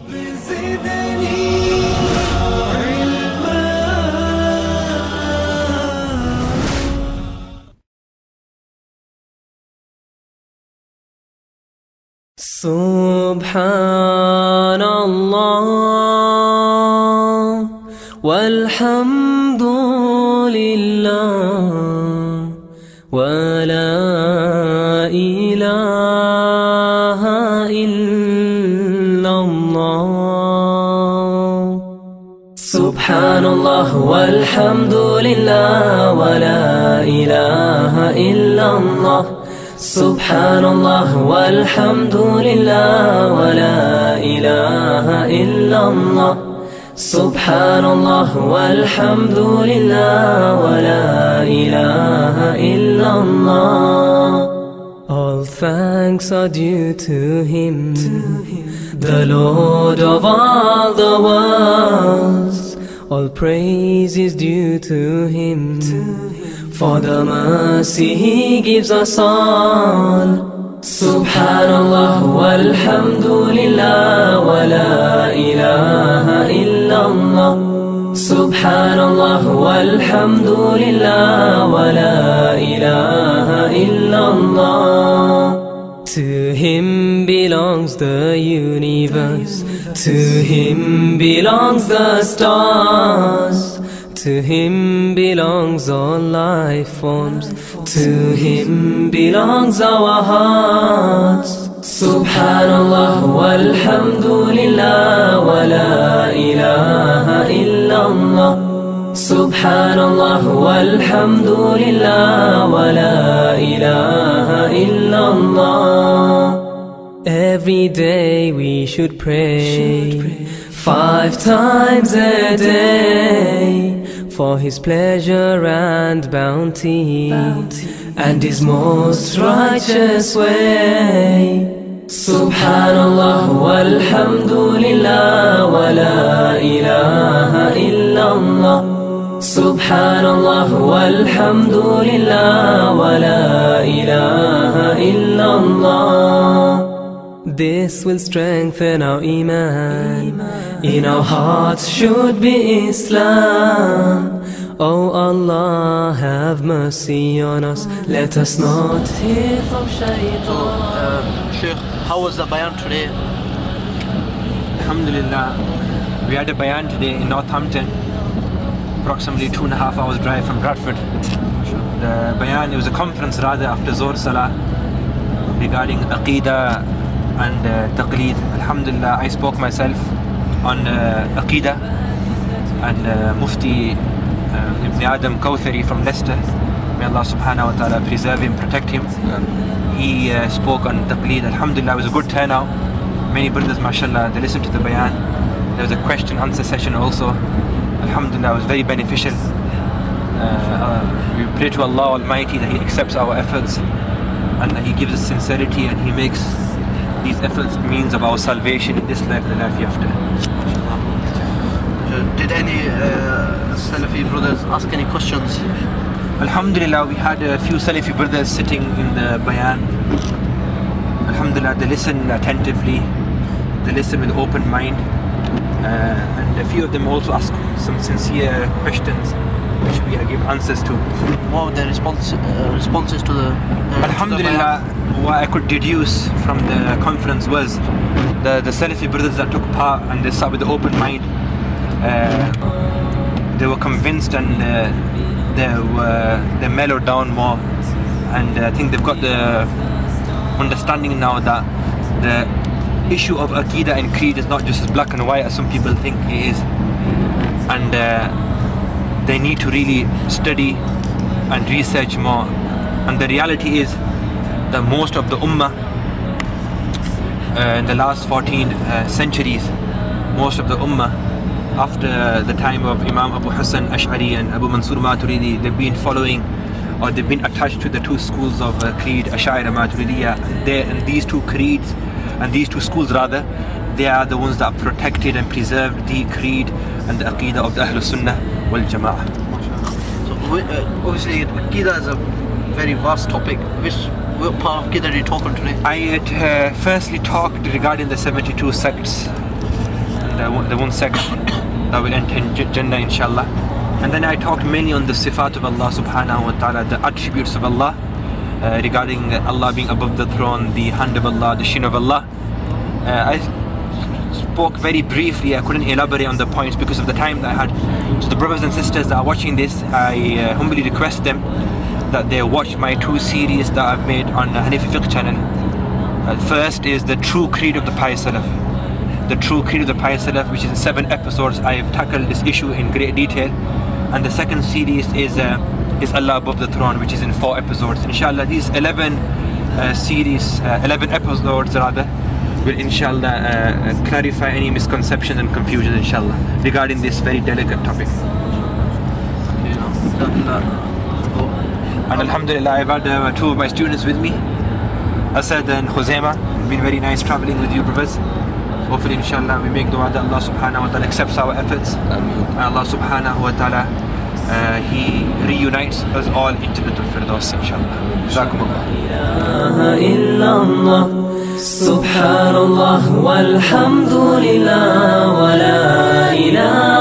سبحان الله والحمد لله ولا إله إلا الله. سبحان الله والحمد لله ولا إله إلا الله. سبحان الله والحمد لله ولا إله إلا الله. سبحان الله والحمد لله ولا إله إلا الله. All thanks are due to Him, the Lord of all the worlds. All praise is due to Him, for the mercy He gives us all. Subhanallah walhamdulillah wa la ilaha illallah. Subhanallah walhamdulillah wa la ilaha illallah. To Him belongs the universe, to Him belongs the stars, to Him belongs all life forms, to Him belongs our hearts. Subhanallah walhamdulillah wa la ilaha illallah. Subhanallah walhamdulillah wa la ilaha illallah. Every day we should pray 5 times a day, for His pleasure and bounty, and His most righteous way. Subhanallah walhamdulillah wa la ilaha illallah. Subhanallah walhamdulillah wa la ilaha illallah. This will strengthen our iman. In our hearts should be Islam. Oh Allah, have mercy on us. Let us not hear from shaitan. Sheikh, how was the bayan today? Alhamdulillah, we had a bayan today in Northampton, approximately 2.5 hours drive from Bradford. The bayan, it was a conference rather after Zohr Salah regarding Aqidah and Taqleed. Alhamdulillah, I spoke myself on Aqidah, and Mufti Ibn Adam Kawthari from Leicester, may Allah subhanahu wa ta'ala preserve him, protect him. He spoke on Taqleed. Alhamdulillah, it was a good turnout. Many brothers, mashallah, they listened to the bayan. There was a question answer session also. Alhamdulillah, it was very beneficial. We pray to Allah Almighty that He accepts our efforts and that He gives us sincerity, and He makes these efforts means of our salvation in this life and the life after. Did any Salafi brothers ask any questions? Alhamdulillah, we had a few Salafi brothers sitting in the bayan. Alhamdulillah, they listen attentively, they listen with open mind, and a few of them also ask some sincere questions which we give answers to. What were the responses to the Alhamdulillah, what I could deduce from the conference was the Salafi brothers that took part and they sat with an open mind, they were convinced, and they mellowed down more, and I think they've got the understanding now that the issue of Aqidah and Creed is not just as black and white as some people think it is, and they need to really study and research more. And the reality is that most of the Ummah in the last 14 centuries, most of the Ummah after the time of Imam Abu Hassan Ash'ari and Abu Mansur Maturidi, they've been following, or they've been attached to the two schools of Creed, Ash'ari and Maturidiyya. And these two creeds, and these two schools rather, they are the ones that protected and preserved the creed and the Aqidah of the Ahlul Sunnah wal Jama'ah. So obviously Aqidah is a very vast topic. What part of Aqidah did you talk on today? I had firstly talked regarding the 72 sects the one sect that will enter Jannah inshallah. And then I talked mainly on the sifat of Allah subhanahu wa ta'ala, the attributes of Allah, regarding Allah being above the throne, the hand of Allah, the shin of Allah. I spoke very briefly, I couldn't elaborate on the points because of the time that I had. So the brothers and sisters that are watching this, I humbly request them that they watch my 2 series that I've made on Hanafi Fiqh channel. First is the True Creed of the Pious Salaf. The True Creed of the Pious Salaf, which is in 7 episodes. I've tackled this issue in great detail. And the second series is Allah Above the Throne, which is in 4 episodes. Inshallah, these 11 episodes rather, will inshallah clarify any misconceptions and confusion inshallah regarding this very delicate topic. And alhamdulillah, I've had 2 of my students with me, Asad and Khuzaima. It's been very nice traveling with you brothers. Hopefully inshallah we make dua that Allah subhanahu wa ta'ala accepts our efforts. And Allah subhanahu wa ta'ala He reunites us all into the Firdaus inshallah. Jazakumullah. Subhanallah walhamdulillah wa la ilaha